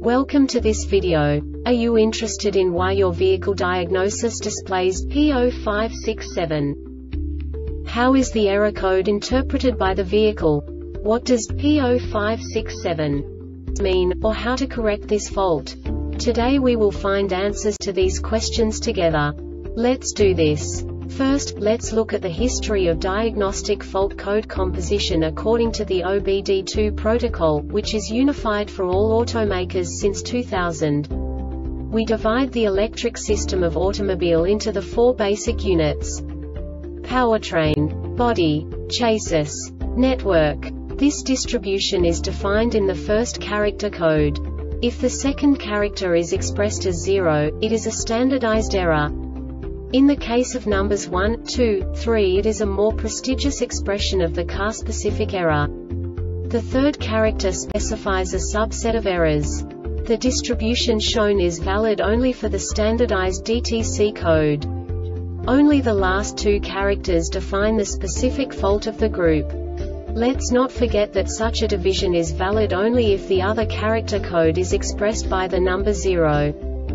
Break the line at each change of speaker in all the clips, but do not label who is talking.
Welcome to this video. Are you interested in why your vehicle diagnosis displays P0567? How is the error code interpreted by the vehicle? What does P0567 mean, or how to correct this fault? Today we will find answers to these questions together. Let's do this. First, let's look at the history of diagnostic fault code composition according to the OBD2 protocol, which is unified for all automakers since 2000. We divide the electric system of automobile into the four basic units: powertrain, body, chassis, network. This distribution is defined in the first character code. If the second character is expressed as 0, it is a standardized error. In the case of numbers 1, 2, 3, it is a more prestigious expression of the car-specific error. The third character specifies a subset of errors. The distribution shown is valid only for the standardized DTC code. Only the last two characters define the specific fault of the group. Let's not forget that such a division is valid only if the other character code is expressed by the number 0.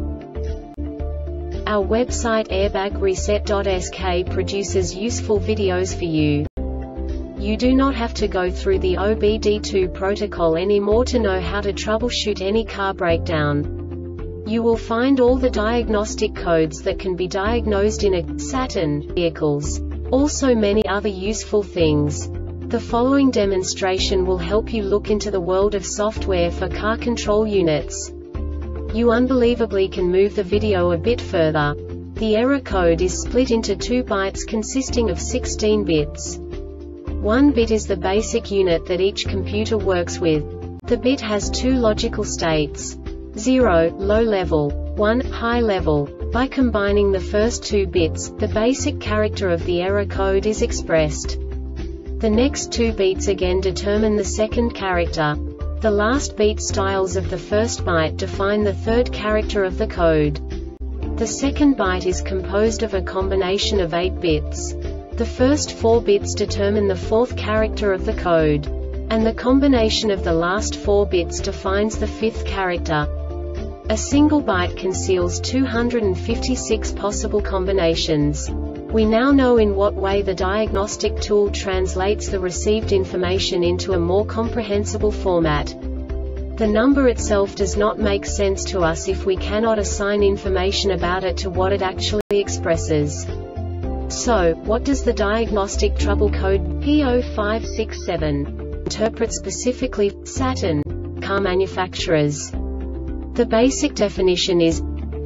Our website airbagreset.sk produces useful videos for you. You do not have to go through the OBD2 protocol anymore to know how to troubleshoot any car breakdown. You will find all the diagnostic codes that can be diagnosed in a Saturn vehicles. Also many other useful things. The following demonstration will help you look into the world of software for car control units. You unbelievably can move the video a bit further. The error code is split into 2 bytes consisting of 16 bits. 1 bit is the basic unit that each computer works with. The bit has 2 logical states: 0, low level, 1, high level. By combining the first 2 bits, the basic character of the error code is expressed. The next 2 beats again determine the second character. The last beat styles of the first byte define the third character of the code. The second byte is composed of a combination of 8 bits. The first 4 bits determine the fourth character of the code. And the combination of the last 4 bits defines the fifth character. A single byte conceals 256 possible combinations. We now know in what way the diagnostic tool translates the received information into a more comprehensible format. The number itself does not make sense to us if we cannot assign information about it to what it actually expresses. So, what does the diagnostic trouble code P0567 interpret specifically for Saturn car manufacturers? The basic definition is: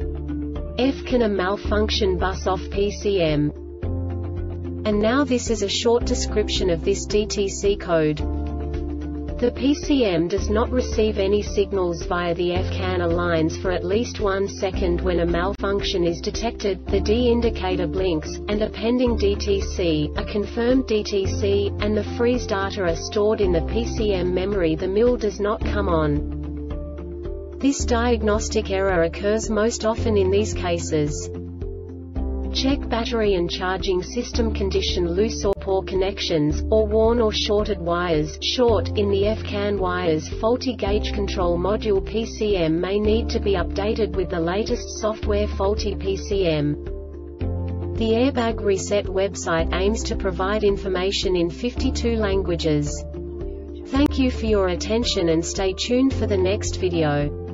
F can a malfunction bus off PCM. And now this is a short description of this DTC code. The PCM does not receive any signals via the FCAN lines for at least 1 second. When a malfunction is detected, the D indicator blinks, and a pending DTC, a confirmed DTC, and the freeze data are stored in the PCM memory. The mill does not come on. This diagnostic error occurs most often in these cases: check battery and charging system condition, loose or poor connections, or worn or shorted wires. Short in the FCAN wires. Faulty gauge control module PCM may need to be updated with the latest software. Faulty PCM. The Airbag Reset website aims to provide information in 52 languages. Thank you for your attention and stay tuned for the next video.